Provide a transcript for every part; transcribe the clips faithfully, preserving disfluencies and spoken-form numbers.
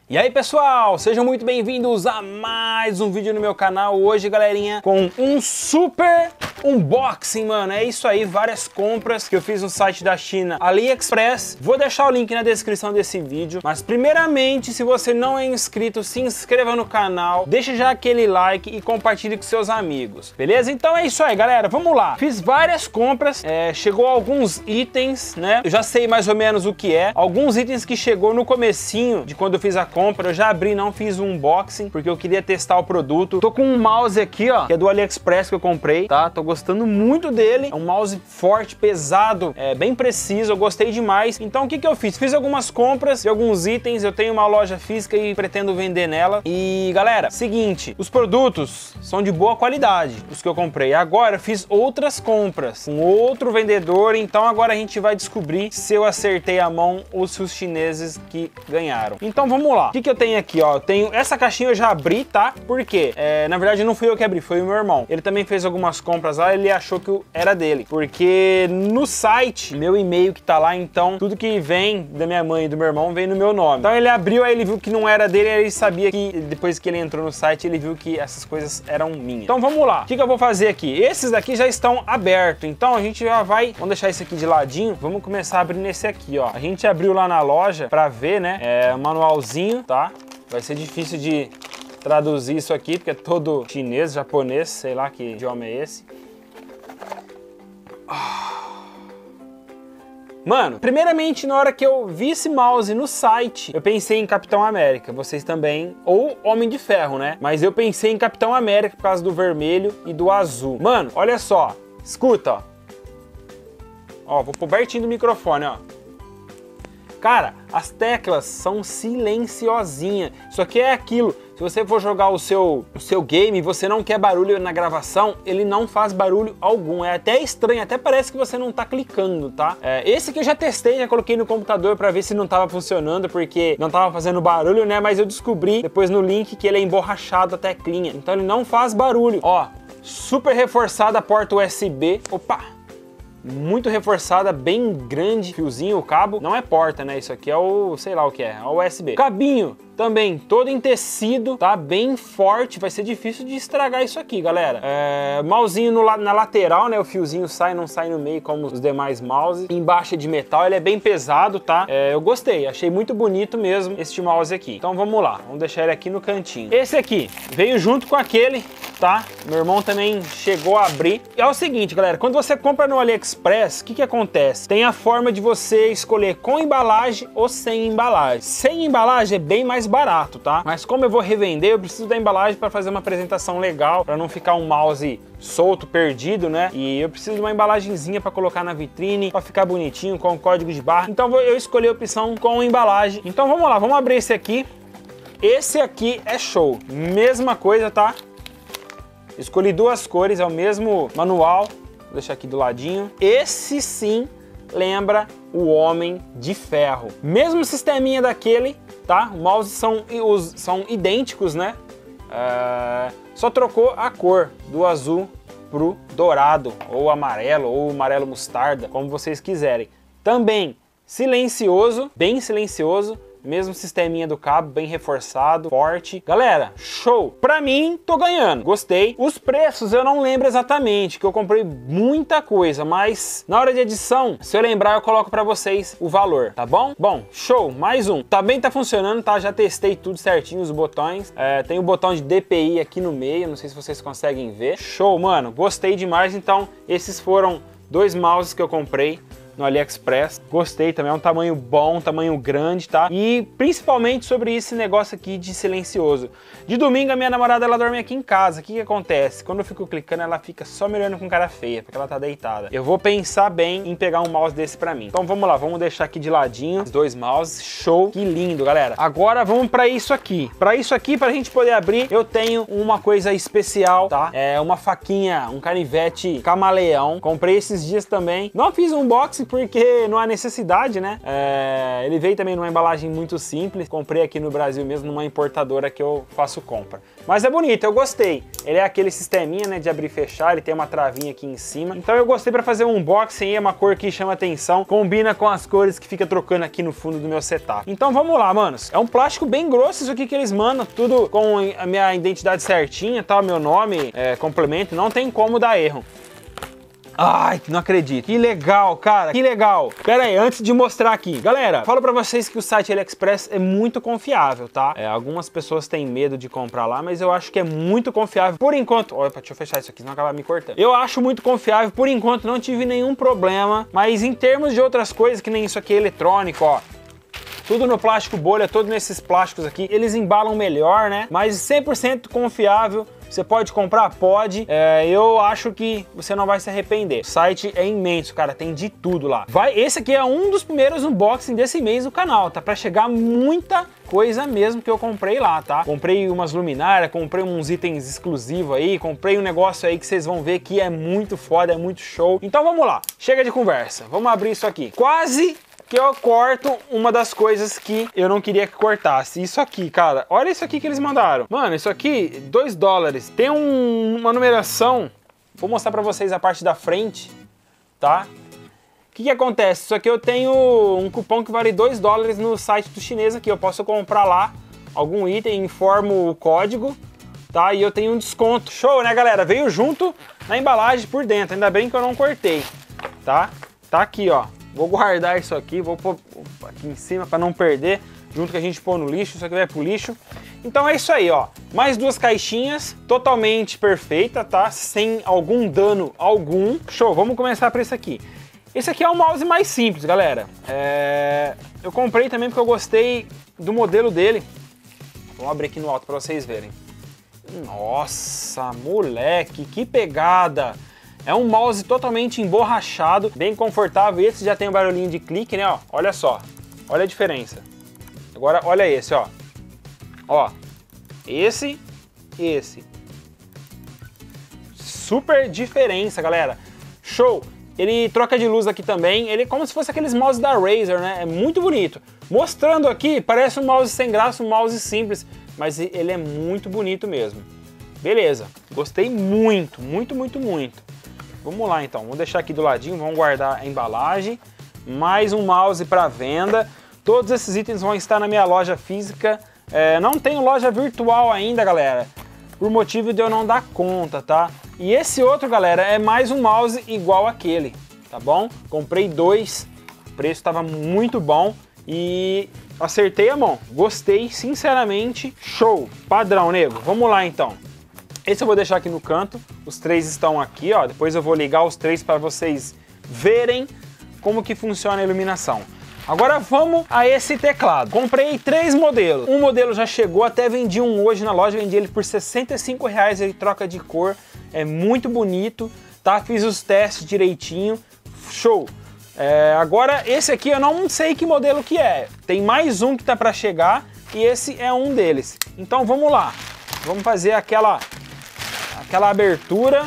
E aí pessoal, sejam muito bem-vindos a mais um vídeo no meu canal. Hoje, galerinha, com um super unboxing, mano. É isso aí, várias compras que eu fiz no site da China, AliExpress. Vou deixar o link na descrição desse vídeo. Mas primeiramente, se você não é inscrito, se inscreva no canal, deixa já aquele like e compartilhe com seus amigos, beleza? Então é isso aí, galera, vamos lá. Fiz várias compras, é, chegou alguns itens, né? Eu já sei mais ou menos o que é. Alguns itens que chegou no comecinho de quando eu fiz a compra. Eu já abri, não fiz um unboxing, porque eu queria testar o produto. Tô com um mouse aqui, ó, que é do AliExpress que eu comprei, tá? Tô gostando muito dele. É um mouse forte, pesado, é bem preciso, eu gostei demais. Então o que que eu fiz? Fiz algumas compras de alguns itens, eu tenho uma loja física e pretendo vender nela. E galera, seguinte, os produtos são de boa qualidade, os que eu comprei. Agora eu fiz outras compras com outro vendedor, então agora a gente vai descobrir se eu acertei a mão ou se os chineses que ganharam. Então vamos lá. O que que eu tenho aqui, ó? Eu tenho essa caixinha, eu já abri, tá? Por quê? É, na verdade não fui eu que abri, foi o meu irmão. Ele também fez algumas compras lá, ele achou que era dele. Porque no site, meu e-mail que tá lá, então tudo que vem da minha mãe e do meu irmão vem no meu nome. Então ele abriu, aí ele viu que não era dele, aí ele sabia que depois que ele entrou no site, ele viu que essas coisas eram minhas. Então vamos lá. O que que eu vou fazer aqui? Esses daqui já estão abertos, então a gente já vai... Vamos deixar esse aqui de ladinho, vamos começar a abrir nesse aqui, ó. A gente abriu lá na loja pra ver, né? É, manualzinho, tá? Vai ser difícil de traduzir isso aqui, porque é todo chinês, japonês, sei lá que idioma é esse. Mano, primeiramente, na hora que eu vi esse mouse no site, eu pensei em Capitão América, vocês também, ou Homem de Ferro, né? Mas eu pensei em Capitão América por causa do vermelho e do azul. Mano, olha só, escuta, ó. Ó, vou pôr pertinho do microfone, ó. Cara, as teclas são silenciosinhas. Isso aqui é aquilo. Se você for jogar o seu, o seu game e você não quer barulho na gravação, ele não faz barulho algum. É até estranho, até parece que você não tá clicando, tá? É, esse que eu já testei, já coloquei no computador pra ver se não tava funcionando, porque não tava fazendo barulho, né? Mas eu descobri depois no link que ele é emborrachado a teclinha. Então ele não faz barulho. Ó, super reforçada a porta U S B. Opa! Muito reforçada, bem grande, fiozinho, o cabo, não é porta, né, isso aqui é o, sei lá o que é, é o U S B. Cabinho também, todo em tecido, tá, bem forte, vai ser difícil de estragar isso aqui, galera. É, mousinho no, na lateral, né, o fiozinho sai, não sai no meio como os demais mouses. Embaixo é de metal, ele é bem pesado, tá, é, eu gostei, achei muito bonito mesmo este mouse aqui. Então vamos lá, vamos deixar ele aqui no cantinho. Esse aqui veio junto com aquele, tá, meu irmão também chegou a abrir. E é o seguinte, galera, quando você compra no AliExpress, o que que acontece? Tem a forma de você escolher com embalagem ou sem embalagem. Sem embalagem é bem mais barato, tá? Mas como eu vou revender, eu preciso da embalagem para fazer uma apresentação legal, para não ficar um mouse solto, perdido, né? E eu preciso de uma embalagenzinha para colocar na vitrine, para ficar bonitinho, com o código de barra. Então eu escolhi a opção com embalagem. Então vamos lá, vamos abrir esse aqui. Esse aqui é show. Mesma coisa, tá? Escolhi duas cores, é o mesmo manual. Vou deixar aqui do ladinho. Esse sim lembra o Homem de Ferro. Mesmo sisteminha daquele, tá? Os mouses são, os, são idênticos, né? É, só trocou a cor do azul pro dourado, ou amarelo, ou amarelo mostarda, como vocês quiserem. Também silencioso, bem silencioso. Mesmo sisteminha do cabo, bem reforçado, forte. Galera, show! Pra mim, tô ganhando. Gostei. Os preços eu não lembro exatamente, que eu comprei muita coisa, mas na hora de edição, se eu lembrar, eu coloco pra vocês o valor, tá bom? Bom, show! Mais um. Também tá funcionando, tá? Já testei tudo certinho, os botões. É, tem o botão de D P I aqui no meio, não sei se vocês conseguem ver. Show, mano! Gostei demais. Então, esses foram dois mouses que eu comprei no AliExpress. Gostei também, é um tamanho bom, um tamanho grande, tá? E principalmente sobre esse negócio aqui de silencioso. De domingo a minha namorada, ela dorme aqui em casa. O que que acontece? Quando eu fico clicando, ela fica só me olhando com cara feia, porque ela tá deitada. Eu vou pensar bem em pegar um mouse desse pra mim. Então vamos lá, vamos deixar aqui de ladinho os dois mouses. Show, que lindo, galera. Agora vamos pra isso aqui. Pra isso aqui, pra gente poder abrir, eu tenho uma coisa especial, tá? É uma faquinha, um canivete camaleão. Comprei esses dias também. Não fiz um unboxing, porque não há necessidade, né? É, ele veio também numa embalagem muito simples. Comprei aqui no Brasil mesmo, numa importadora que eu faço compra. Mas é bonito, eu gostei. Ele é aquele sisteminha, né, de abrir e fechar, ele tem uma travinha aqui em cima. Então eu gostei para fazer um unboxing, é uma cor que chama atenção, combina com as cores que fica trocando aqui no fundo do meu setup. Então vamos lá, manos. É um plástico bem grosso isso aqui que eles mandam, tudo com a minha identidade certinha, tá? O meu nome, é, complemento, não tem como dar erro. Ai, não acredito. Que legal, cara. Que legal. Pera aí, antes de mostrar aqui. Galera, falo pra vocês que o site AliExpress é muito confiável, tá? É, algumas pessoas têm medo de comprar lá, mas eu acho que é muito confiável. Por enquanto... Olha, deixa eu fechar isso aqui, senão acabar me cortando. Eu acho muito confiável. Por enquanto, não tive nenhum problema. Mas em termos de outras coisas, que nem isso aqui é eletrônico, ó. Tudo no plástico bolha, tudo nesses plásticos aqui. Eles embalam melhor, né? Mas cem por cento confiável. Você pode comprar? Pode. É, eu acho que você não vai se arrepender. O site é imenso, cara. Tem de tudo lá. Vai, esse aqui é um dos primeiros unboxing desse mês do canal, tá? Pra chegar muita coisa mesmo que eu comprei lá, tá? Comprei umas luminárias, comprei uns itens exclusivos aí, comprei um negócio aí que vocês vão ver que é muito foda, é muito show. Então vamos lá. Chega de conversa. Vamos abrir isso aqui. Quase que eu corto uma das coisas que eu não queria que cortasse. Isso aqui, cara. Olha isso aqui que eles mandaram. Mano, isso aqui, dois dólares. Tem um, uma numeração. Vou mostrar pra vocês a parte da frente, tá? O que que acontece? Isso aqui eu tenho um cupom que vale dois dólares no site do chinês aqui. Eu posso comprar lá algum item, informo o código, tá? E eu tenho um desconto. Show, né, galera? Veio junto na embalagem por dentro. Ainda bem que eu não cortei, tá? Tá aqui, ó. Vou guardar isso aqui, vou pôr aqui em cima para não perder, junto que a gente pôr no lixo, isso aqui vai pro lixo. Então é isso aí, ó. Mais duas caixinhas, totalmente perfeita, tá? Sem algum dano algum. Show, vamos começar por esse aqui. Esse aqui é um mouse mais simples, galera. É... Eu comprei também porque eu gostei do modelo dele. Vou abrir aqui no alto para vocês verem. Nossa, moleque, que pegada! É um mouse totalmente emborrachado, bem confortável. Esse já tem um barulhinho de clique, né? Ó, olha só, olha a diferença. Agora olha esse, ó. Ó, esse, esse. Super diferença, galera. Show! Ele troca de luz aqui também. Ele é como se fosse aqueles mouse da Razer, né? É muito bonito. Mostrando aqui, parece um mouse sem graça, um mouse simples, mas ele é muito bonito mesmo. Beleza, gostei muito, muito, muito, muito. Vamos lá então, vamos deixar aqui do ladinho, vamos guardar a embalagem. Mais um mouse para venda. Todos esses itens vão estar na minha loja física. É, não tenho loja virtual ainda, galera, por motivo de eu não dar conta, tá? E esse outro, galera, é mais um mouse igual aquele, tá bom? Comprei dois, o preço estava muito bom e acertei a mão. Gostei, sinceramente, show. Padrão, nego. Vamos lá então. Esse eu vou deixar aqui no canto, os três estão aqui, ó. Depois eu vou ligar os três para vocês verem como que funciona a iluminação. Agora vamos a esse teclado. Comprei três modelos. Um modelo já chegou, até vendi um hoje na loja, vendi ele por sessenta e cinco reais, ele troca de cor, é muito bonito, tá? Fiz os testes direitinho, show. É, agora esse aqui eu não sei que modelo que é, tem mais um que tá para chegar e esse é um deles. Então vamos lá, vamos fazer aquela... aquela abertura.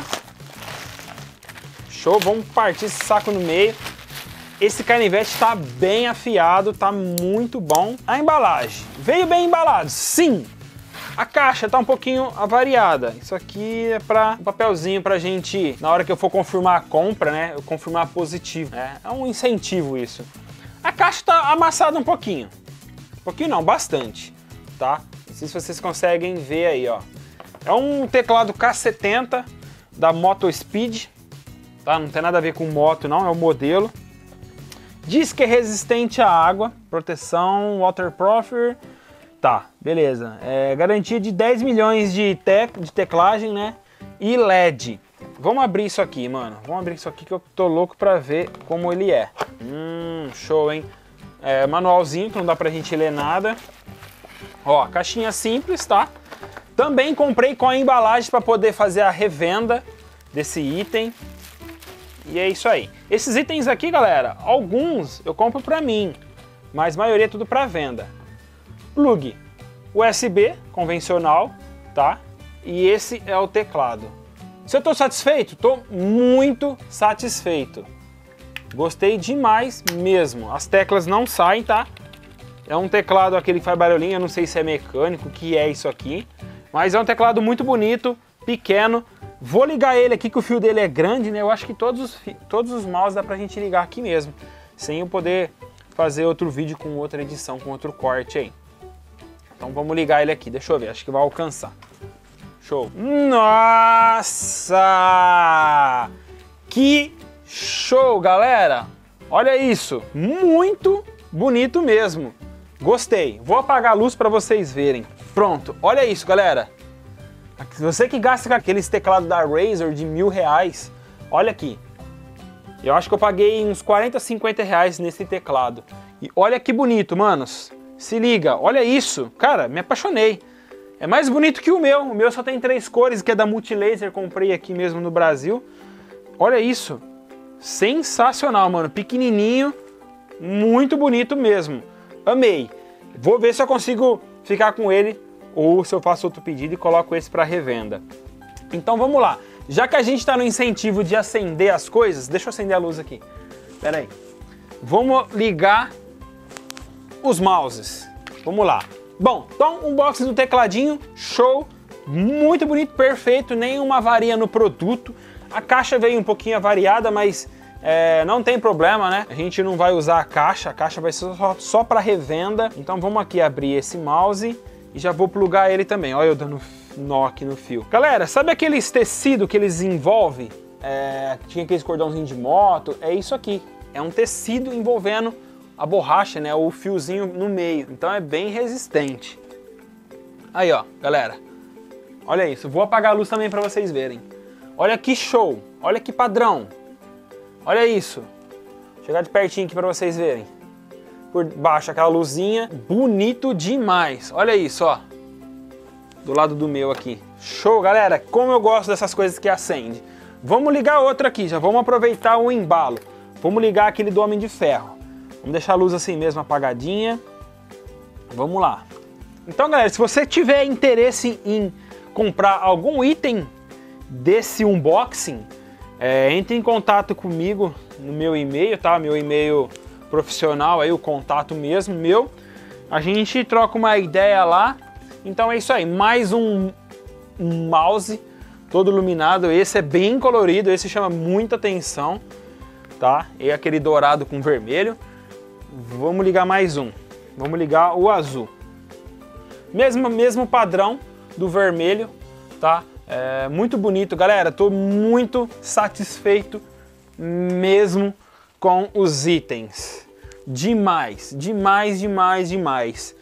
Show, vamos partir esse saco no meio. Esse canivete tá bem afiado, tá muito bom. A embalagem, veio bem embalado, sim. A caixa tá um pouquinho avariada. Isso aqui é para um papelzinho pra gente, na hora que eu for confirmar a compra, né, eu confirmar positivo, né? É um incentivo isso. A caixa tá amassada um pouquinho. Um pouquinho não, bastante, tá? Não sei se vocês conseguem ver aí, ó. É um teclado K setenta da Moto Speed, tá? Não tem nada a ver com moto não, é o modelo. Diz que é resistente à água, proteção, waterproof, tá, beleza. É, garantia de dez milhões de, te de teclagem, né? E L E D. Vamos abrir isso aqui, mano. Vamos abrir isso aqui que eu tô louco pra ver como ele é. Hum, show, hein? É, manualzinho, que não dá pra gente ler nada. Ó, caixinha simples, tá? Também comprei com a embalagem para poder fazer a revenda desse item. E é isso aí. Esses itens aqui, galera, alguns eu compro para mim, mas a maioria é tudo para venda. Plug U S B convencional, tá? E esse é o teclado. Se eu tô satisfeito? Tô muito satisfeito. Gostei demais mesmo. As teclas não saem, tá? É um teclado aquele que faz barulhinho, eu não sei se é mecânico, o que é isso aqui. Mas é um teclado muito bonito, pequeno. Vou ligar ele aqui, que o fio dele é grande, né? Eu acho que todos os, todos os mouse dá pra gente ligar aqui mesmo. Sem eu poder fazer outro vídeo com outra edição, com outro corte aí. Então vamos ligar ele aqui, deixa eu ver, acho que vai alcançar. Show. Nossa! Que show, galera! Olha isso, muito bonito mesmo. Gostei. Vou apagar a luz para vocês verem. Pronto, olha isso, galera. Você que gasta com aqueles teclados da Razer de mil reais, olha aqui. Eu acho que eu paguei uns quarenta, cinquenta reais nesse teclado. E olha que bonito, manos. Se liga, olha isso. Cara, me apaixonei. É mais bonito que o meu. O meu só tem três cores, que é da Multilaser. Comprei aqui mesmo no Brasil. Olha isso. Sensacional, mano. Pequenininho. Muito bonito mesmo. Amei. Vou ver se eu consigo ficar com ele ou se eu faço outro pedido e coloco esse para revenda. Então vamos lá. Já que a gente está no incentivo de acender as coisas, deixa eu acender a luz aqui. Pera aí. Vamos ligar os mouses. Vamos lá. Bom, então unboxing do tecladinho, show, muito bonito, perfeito, nenhuma avaria no produto. A caixa veio um pouquinho avariada, mas é, não tem problema, né? A gente não vai usar a caixa, a caixa vai ser só, só para revenda. Então vamos aqui abrir esse mouse e já vou plugar ele também. Olha eu dando nó aqui no fio. Galera, sabe aqueles tecidos que eles envolvem? É, tinha aqueles cordãozinho de moto, é isso aqui. É um tecido envolvendo a borracha, né, o fiozinho no meio, então é bem resistente. Aí ó, galera, olha isso, vou apagar a luz também para vocês verem. Olha que show, olha que padrão, olha isso. Vou chegar de pertinho aqui para vocês verem. Por baixo aquela luzinha, bonito demais, olha isso, ó. Do lado do meu aqui. Show, galera, como eu gosto dessas coisas que acende. Vamos ligar outro aqui, já vamos aproveitar o embalo. Vamos ligar aquele do Homem de Ferro. Vamos deixar a luz assim mesmo, apagadinha. Vamos lá. Então, galera, se você tiver interesse em comprar algum item desse unboxing, é, entre em contato comigo no meu e-mail, tá? Meu e-mail profissional, aí o contato mesmo meu. A gente troca uma ideia lá. Então é isso aí, mais um, um mouse todo iluminado. Esse é bem colorido, esse chama muita atenção, tá? E aquele dourado com vermelho. Vamos ligar mais um. Vamos ligar o azul. Mesmo, mesmo padrão do vermelho, tá? É muito bonito, galera. Tô muito satisfeito mesmo com os itens. Demais, demais, demais, demais.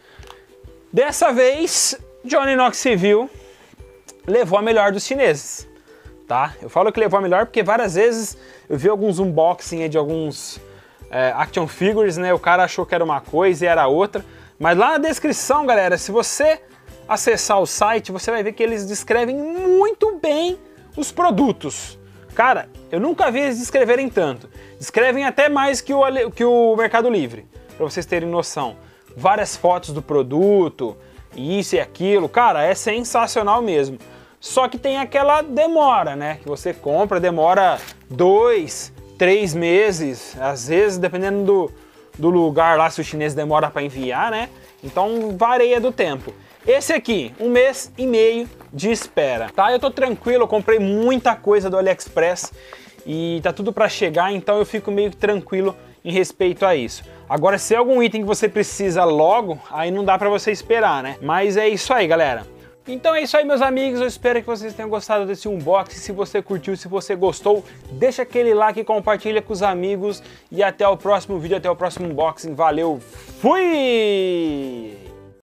Dessa vez, Johnny Knox Civil levou a melhor dos chineses, tá? Eu falo que levou a melhor porque várias vezes eu vi alguns unboxing de alguns é, action figures, né? O cara achou que era uma coisa e era outra. Mas lá na descrição, galera, se você acessar o site, você vai ver que eles descrevem muito bem os produtos. Cara, eu nunca vi eles descreverem tanto. Descrevem até mais que o, que o Mercado Livre, para vocês terem noção. Várias fotos do produto, isso e aquilo, cara, é sensacional mesmo. Só que tem aquela demora, né? Que você compra, demora dois, três meses, às vezes, dependendo do, do lugar lá, se o chinês demora para enviar, né? Então varia do tempo. Esse aqui, um mês e meio de espera, tá? Eu tô tranquilo, eu comprei muita coisa do AliExpress e tá tudo para chegar, então eu fico meio tranquilo em respeito a isso. Agora, se é algum item que você precisa logo, aí não dá para você esperar, né? Mas é isso aí, galera. Então é isso aí, meus amigos, eu espero que vocês tenham gostado desse unboxing. Se você curtiu, se você gostou, deixa aquele like, compartilha com os amigos e até o próximo vídeo, até o próximo unboxing. Valeu, fui!